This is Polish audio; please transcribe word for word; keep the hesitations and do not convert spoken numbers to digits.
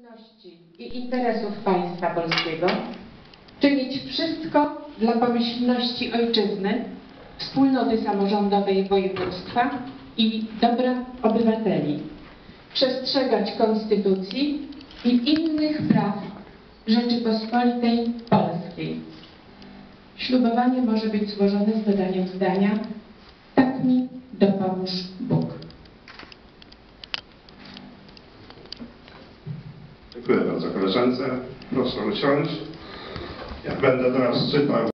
wolności i interesów państwa polskiego, czynić wszystko dla pomyślności ojczyzny, wspólnoty samorządowej województwa i dobra obywateli, przestrzegać konstytucji i innych praw Rzeczypospolitej Polskiej. Ślubowanie może być złożone z dodaniem zdania: tak mi dopomóż Bóg. Dziękuję bardzo koleżance. Proszę usiąść. Ja będę teraz czytał